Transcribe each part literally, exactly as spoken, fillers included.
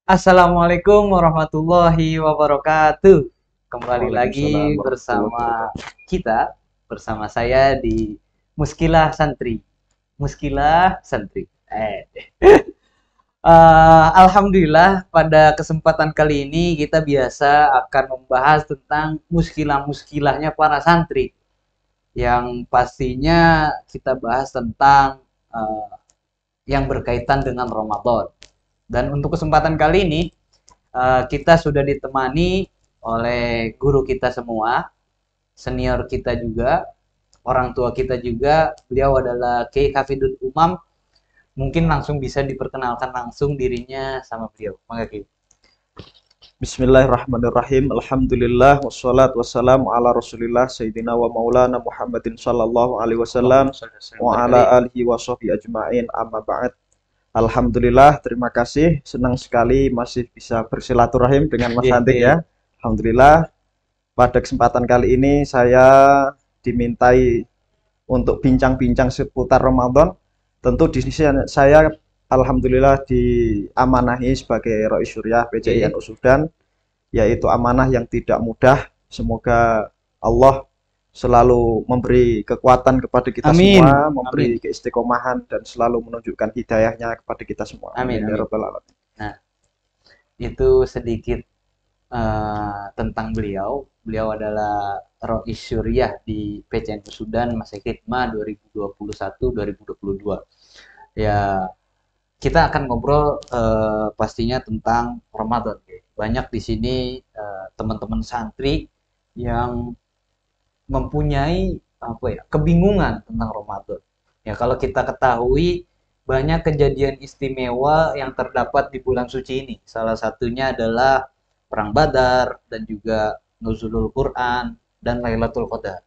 Assalamualaikum warahmatullahi wabarakatuh. Kembali Waalaikumsalam lagi warahmatullahi bersama wabarakatuh. kita, bersama saya di Muskilah Santri. Muskilah Santri. Eh, eh, Alhamdulillah pada kesempatan kali ini kita biasa akan membahas tentang muskilah-muskilahnya para santri. Yang pastinya kita bahas tentang eh, yang berkaitan dengan Ramadan. Dan untuk kesempatan kali ini eh, kita sudah ditemani oleh guru kita semua, senior kita juga, orang tua kita juga. Beliau adalah Kiai Hafidul Umam. Mungkin langsung bisa diperkenalkan langsung dirinya sama beliau. Mangga Kiai. Bismillahirrahmanirrahim. Alhamdulillah wassalatu wassalamu ala Rasulillah Sayyidina wa Maulana Muhammadin sallallahu alaihi wasallam wa ala alihi wa sahbihi ajmain. Amma ba'd. Alhamdulillah, terima kasih. Senang sekali masih bisa bersilaturahim dengan Mas Antik ya. Alhamdulillah. Pada kesempatan kali ini saya dimintai untuk bincang-bincang seputar Ramadan. Tentu di sini saya alhamdulillah diamanahi sebagai Rois Syuriah P C I N U Sudan, yaitu amanah yang tidak mudah. Semoga Allah selalu memberi kekuatan kepada kita Amin. semua, memberi Amin. keistiqomahan dan selalu menunjukkan hidayahnya kepada kita semua. Amin. Ya Amin. Rabbal Alamin. Nah, itu sedikit eh, tentang beliau. Beliau adalah Rois Syuriah di P C N U Sudan masa khidmah dua ribu dua puluh satu dua ribu dua puluh dua. Ya, kita akan ngobrol eh, pastinya tentang Ramadan. Banyak di sini eh, teman-teman santri yang mempunyai apa ya, kebingungan tentang Ramadan. Ya, kalau kita ketahui banyak kejadian istimewa yang terdapat di bulan suci ini. Salah satunya adalah Perang Badar dan juga Nuzulul Quran dan Lailatul Qadar.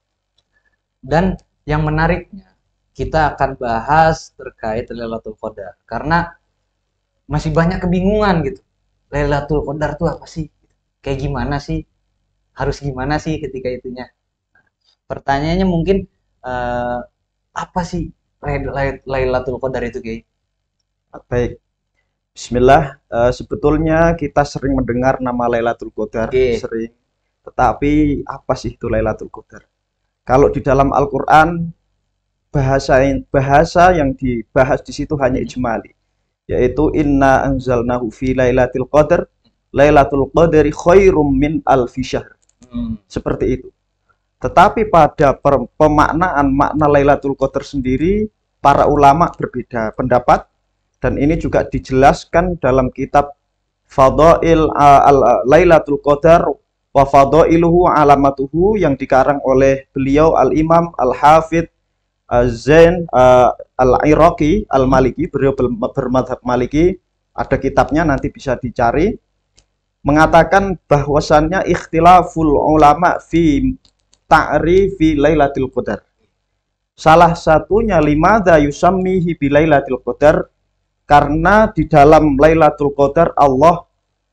Dan yang menariknya, kita akan bahas terkait Lailatul Qadar karena masih banyak kebingungan gitu. Lailatul Qadar itu apa sih? Kayak gimana sih? Harus gimana sih ketika itunya? Pertanyaannya mungkin eh, apa sih Lailatul Qadar itu, Kiai? Baik. Bismillah, eh, sebetulnya kita sering mendengar nama Lailatul Qadar, Oke. sering. Tetapi apa sih itu Lailatul Qadar? Kalau di dalam Al-Qur'an bahasa bahasa yang dibahas di situ hanya ijmali, yaitu inna anzalnahu fi lailatul qadar, lailatul qadri khairum min alfi syahr. Hmm. Seperti itu. Tetapi pada pemaknaan makna Lailatul Qadar sendiri, para ulama berbeda pendapat, dan ini juga dijelaskan dalam kitab Fadail uh, Lailatul Qadar wa Fadailuhu alamatuhu yang dikarang oleh beliau Al-Imam Al-Hafidh Az-Zain uh, Al-Iraqi Al-Maliki, beliau bermadhab Maliki, ada kitabnya nanti bisa dicari, mengatakan bahwasannya ikhtilaful ulama fi ta'rifi Lailatul Qadar. Salah satunya limadza yusammihi bi Lailatul Qadar, karena di dalam Lailatul Qadar Allah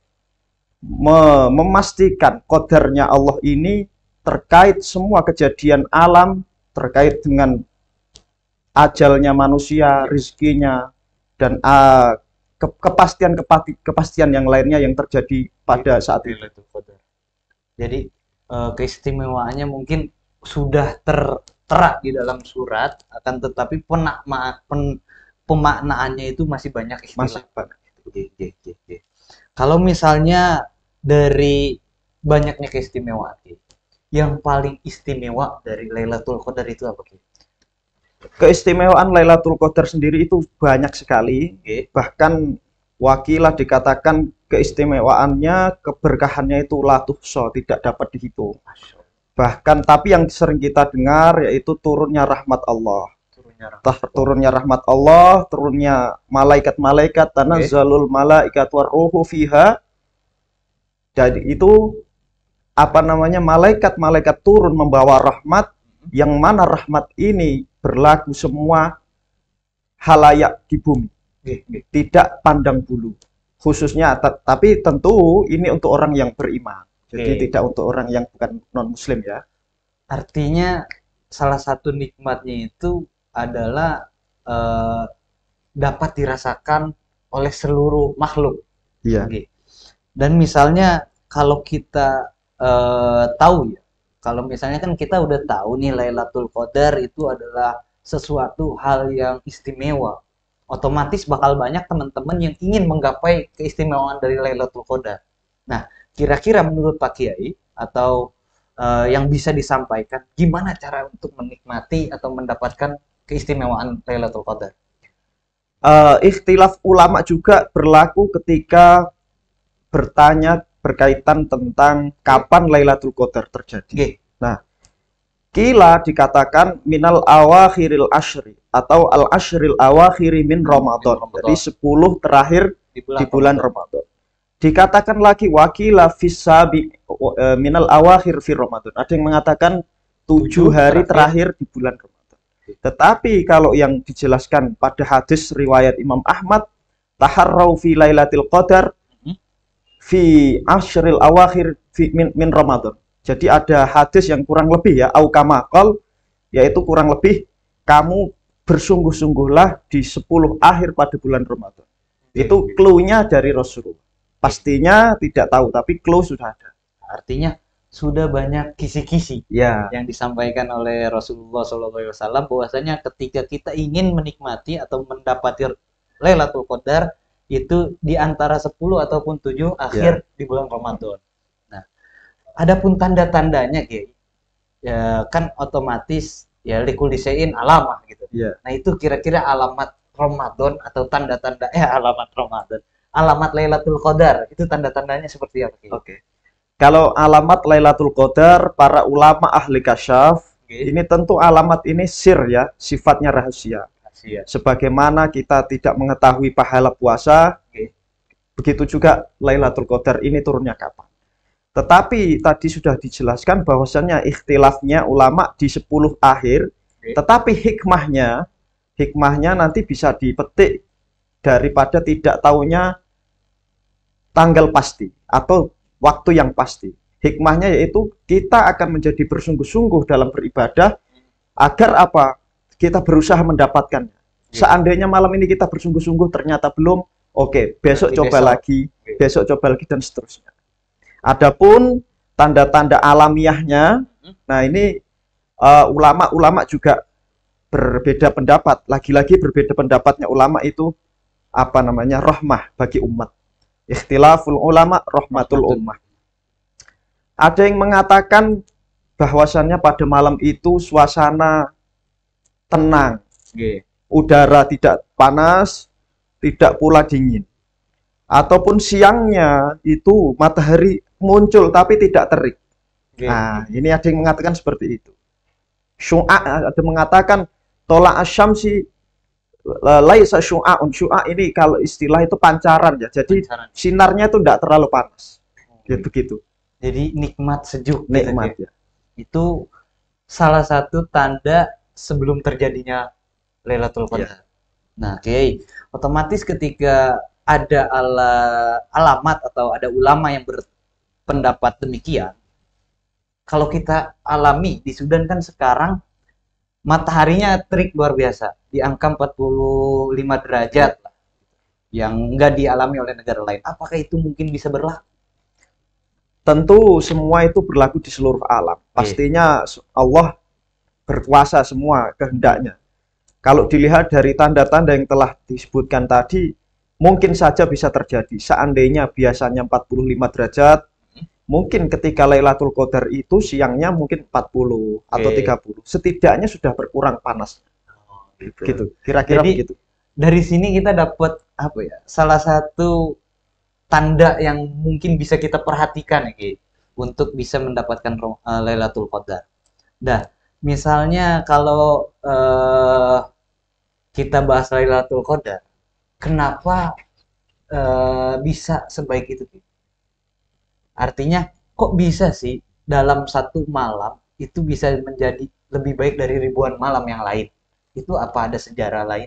memastikan qadarnya Allah ini terkait semua kejadian alam, terkait dengan ajalnya manusia, rizkinya, dan uh, kepastian kepastian yang lainnya yang terjadi pada saat itu. Jadi uh, keistimewaannya mungkin sudah tertera di dalam surat, akan tetapi penakma, pen, pemaknaannya itu masih banyak istilah. Masih banyak. Kalau misalnya dari banyaknya keistimewaan, yang paling istimewa dari Lailatul Qadar itu apa? Keistimewaan Lailatul Qadar sendiri itu banyak sekali. Okay. Bahkan wakilah dikatakan keistimewaannya, keberkahannya itu la tuhsa, tidak dapat dihitung. Bahkan tapi yang sering kita dengar yaitu turunnya rahmat Allah. Turunnya rahmat, turunnya rahmat Allah, turunnya malaikat-malaikat, tanazzalul malaikat warruhu fiha. Jadi itu apa namanya, malaikat-malaikat turun membawa rahmat, yang mana rahmat ini berlaku semua halayak di bumi, tidak pandang bulu khususnya, tapi tentu ini untuk orang yang beriman, jadi okay, tidak untuk orang yang bukan non muslim ya. Artinya salah satu nikmatnya itu adalah eh, dapat dirasakan oleh seluruh makhluk. Iya. Oke. Dan misalnya kalau kita eh, tahu ya, kalau misalnya kan kita udah tahu nih Lailatul Qadar itu adalah sesuatu hal yang istimewa. Otomatis bakal banyak teman-teman yang ingin menggapai keistimewaan dari Lailatul Qadar. Nah, kira-kira menurut Pak Kiai atau eh, yang bisa disampaikan, gimana cara untuk menikmati atau mendapatkan keistimewaan Lailatul Qadar? Eh, ikhtilaf ulama juga berlaku ketika bertanya berkaitan tentang kapan Lailatul Qadar terjadi. Oke, Nah, kila dikatakan minal awakhiril ashri atau al ashril awakhiri min Ramadan. Ramadan. Jadi sepuluh terakhir di bulan, di bulan Ramadan. Dikatakan lagi wakila fisabi eh, minal awakhir fi Ramadan. Ada yang mengatakan tujuh Tujuh hari terakhir. terakhir di bulan Ramadan. Tetapi kalau yang dijelaskan pada hadis riwayat Imam Ahmad, taharrau fi lailatul qadar Mhm. fi ashril awakhir fi min, min Ramadan. Jadi ada hadis yang kurang lebih ya, au kama qol, yaitu kurang lebih kamu bersungguh-sungguhlah di sepuluh akhir pada bulan Ramadan. Itu clue-nya dari Rasulullah. Pastinya tidak tahu, tapi clue sudah ada. Artinya sudah banyak kisi-kisi Ya, yang disampaikan oleh Rasulullah shallallahu alaihi wasallam bahwasanya ketika kita ingin menikmati atau mendapati Lailatul Qadar itu di antara sepuluh ataupun tujuh akhir di bulan Ramadan. Nah, adapun tanda-tandanya Kiai, ya kan otomatis ya likul disein alamah gitu. ya. Nah, itu kira-kira alamat Ramadan atau tanda-tanda eh alamat Ramadan, alamat Lailatul Qadar itu tanda-tandanya seperti apa Kiai? Oke. Kalau alamat Lailatul Qadar, para ulama ahli kasyaf, Oke. ini tentu alamat ini sir ya, sifatnya rahasia. Rahasia. Sebagaimana kita tidak mengetahui pahala puasa, Oke. begitu juga Lailatul Qadar ini turunnya kapan. Tetapi tadi sudah dijelaskan bahwasannya ikhtilafnya ulama di sepuluh akhir, Oke. tetapi hikmahnya, hikmahnya nanti bisa dipetik daripada tidak tahunya tanggal pasti atau waktu yang pasti. Hikmahnya yaitu kita akan menjadi bersungguh-sungguh dalam beribadah agar apa? Kita berusaha mendapatkannya. Seandainya malam ini kita bersungguh-sungguh ternyata belum, oke, besok Berarti coba besok. lagi, Oke. besok coba lagi dan seterusnya. Adapun tanda-tanda alamiahnya, nah ini uh, ulama-ulama juga berbeda pendapat. Lagi-lagi berbeda pendapatnya ulama itu apa namanya? Rahmah bagi umat. Ikhtilaful ulama rahmatul ummah. Ada yang mengatakan bahwasannya pada malam itu suasana tenang, Oke. udara tidak panas, tidak pula dingin. Ataupun siangnya itu matahari muncul tapi tidak terik. Oke. Nah, ini ada yang mengatakan seperti itu. Syu'a ada mengatakan tola asyamsi laisa syu'aun. Syu'a ini kalau istilah itu pancaran ya. Jadi Pancaran. sinarnya itu tidak terlalu panas. Gitu gitu. Jadi nikmat sejuk gitu, Nikmat Kiai. ya. Itu salah satu tanda sebelum terjadinya Lailatul Qadar. Nah, Kiai, otomatis ketika ada ala, alamat atau ada ulama yang berpendapat demikian, kalau kita alami di Sudan kan sekarang mataharinya terik luar biasa, di angka empat puluh lima derajat lah, yang nggak dialami oleh negara lain. Apakah itu mungkin bisa berlaku? Tentu semua itu berlaku di seluruh alam. Pastinya Allah berkuasa semua kehendaknya. Kalau dilihat dari tanda-tanda yang telah disebutkan tadi, mungkin saja bisa terjadi. Seandainya biasanya empat puluh lima derajat, mungkin ketika Lailatul Qadar itu siangnya mungkin empat puluh atau Oke. tiga puluh. Setidaknya sudah berkurang panas. Gitu. Kira-kira Jadi, begitu. dari sini kita dapat apa ya? Salah satu tanda yang mungkin bisa kita perhatikan ya, Ki, untuk bisa mendapatkan ro- eh, Lailatul Qadar. Nah, misalnya kalau eh, kita bahas Lailatul Qadar, kenapa eh, bisa sebaik itu, Ki? Artinya, kok bisa sih dalam satu malam itu bisa menjadi lebih baik dari ribuan malam yang lain? Itu apa ada sejarah lain?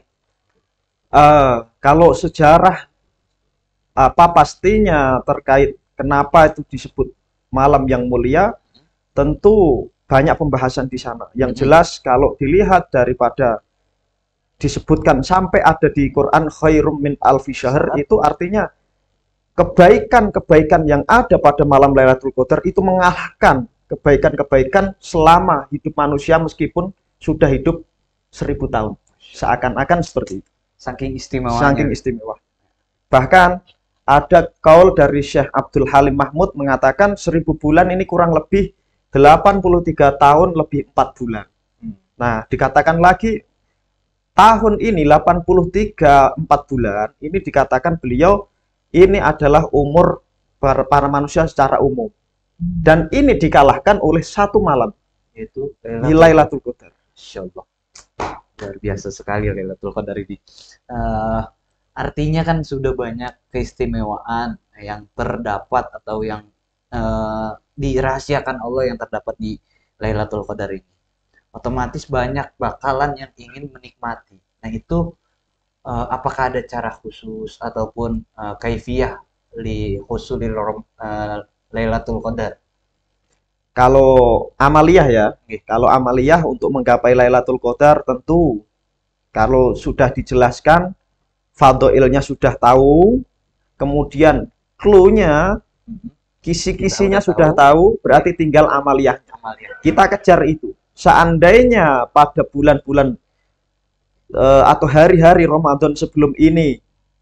Eh, kalau sejarah apa pastinya terkait kenapa itu disebut malam yang mulia, tentu banyak pembahasan di sana. Yang Mhm. jelas kalau dilihat daripada disebutkan sampai ada di Quran khairum min alfi syahr, itu artinya kebaikan-kebaikan yang ada pada malam Lailatul Qadar itu mengalahkan kebaikan-kebaikan selama hidup manusia meskipun sudah hidup seribu tahun. Seakan-akan seperti itu. Saking istimewanya. Saking istimewa. Bahkan ada kaul dari Syekh Abdul Halim Mahmud mengatakan seribu bulan ini kurang lebih delapan puluh tiga tahun lebih empat bulan. Hmm. Nah, dikatakan lagi tahun ini delapan puluh tiga empat bulan ini dikatakan beliau ini adalah umur para, para manusia secara umum. Dan ini dikalahkan oleh satu malam, yaitu di Lailatul Qadar. Insyaallah. Luar biasa sekali Lailatul Qadar ini. Uh, artinya kan sudah banyak keistimewaan yang terdapat atau yang uh, dirahasiakan Allah yang terdapat di Lailatul Qadar ini. Otomatis banyak bakalan yang ingin menikmati. Nah itu uh, apakah ada cara khusus ataupun uh, kaifiyah li husulil uh, Lailatul Qadar? Kalau amaliyah ya, Okay. kalau amaliyah untuk menggapai Lailatul Qadar tentu kalau sudah dijelaskan, fadhailnya sudah tahu, kemudian clue-nya, kisi-kisinya sudah tahu, berarti tinggal amaliyahnya. Amaliyah. Kita kejar itu. Seandainya pada bulan-bulan uh, atau hari-hari Ramadan sebelum ini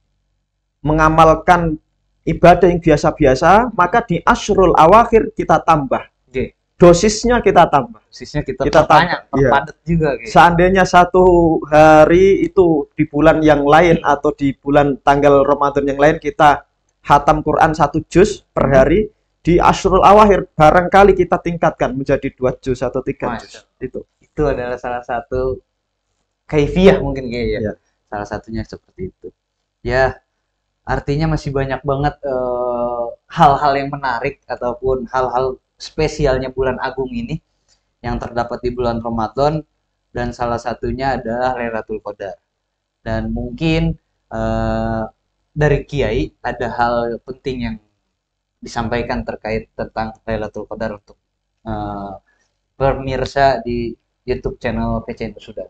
mengamalkan ibadah yang biasa-biasa, maka di Asyrul Awakhir kita tambah. Okay. Dosisnya kita tambah. Dosisnya kita, kita tambah, tambah. Terpadat ya. Juga. Okay. Seandainya satu hari itu di bulan yang lain atau di bulan tanggal Ramadan yang lain kita khatam Quran satu juz per hari, di Asyrul Awakhir barangkali kita tingkatkan menjadi dua juz atau tiga juz. Itu. Itu adalah salah satu kaifiyah mungkin kayaknya. Ya. Salah satunya seperti itu. Ya, artinya masih banyak banget hal-hal uh, yang menarik ataupun hal-hal spesialnya bulan agung ini yang terdapat di bulan Ramadan, dan salah satunya adalah Lailatul Qadar. Dan mungkin uh, dari Kiai ada hal penting yang disampaikan terkait tentang Lailatul Qadar untuk uh, pemirsa di YouTube channel P C N Pesudan.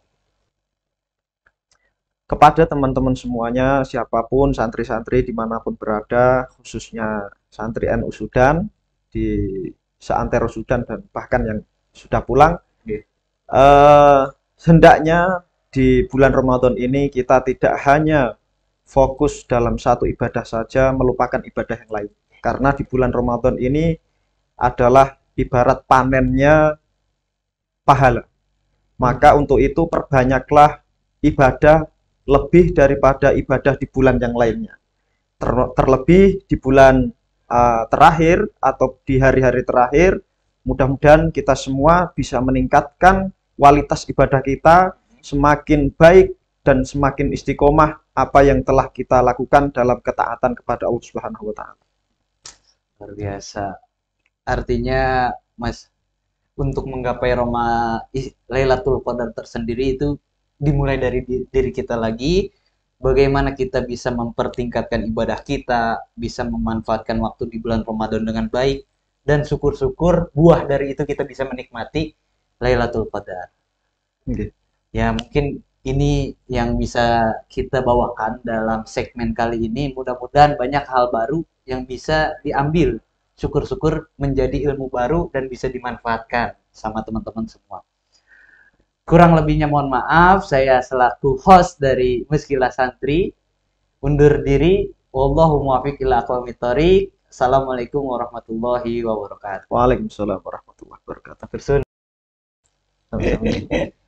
Kepada teman-teman semuanya, siapapun santri-santri dimanapun berada, khususnya santri N U Sudan di seantero Sudan dan bahkan yang sudah pulang, okay. uh, hendaknya di bulan Ramadan ini kita tidak hanya fokus dalam satu ibadah saja, melupakan ibadah yang lain. Karena di bulan Ramadan ini adalah ibarat panennya pahala. Maka untuk itu perbanyaklah ibadah lebih daripada ibadah di bulan yang lainnya. Ter terlebih di bulan uh, terakhir atau di hari-hari terakhir, mudah-mudahan kita semua bisa meningkatkan kualitas ibadah kita semakin baik dan semakin istiqomah apa yang telah kita lakukan dalam ketaatan kepada Allah Subhanahu wa taala. Luar biasa. Artinya, Mas, untuk menggapai Roma Lailatul Qadar tersendiri itu dimulai dari diri kita lagi, bagaimana kita bisa mempertingkatkan ibadah kita, bisa memanfaatkan waktu di bulan Ramadan dengan baik, dan syukur-syukur buah dari itu kita bisa menikmati Lailatul Qadar. Okay. Ya, mungkin ini yang bisa kita bawakan dalam segmen kali ini. Mudah-mudahan banyak hal baru yang bisa diambil, syukur-syukur menjadi ilmu baru dan bisa dimanfaatkan sama teman-teman semua. Kurang lebihnya mohon maaf, saya selaku host dari Muskilah Santri undur diri. Wallahu muwaffiq ila aqwamit thoriq. Assalamualaikum warahmatullahi wabarakatuh. Waalaikumsalam warahmatullahi wabarakatuh. Sama-sama.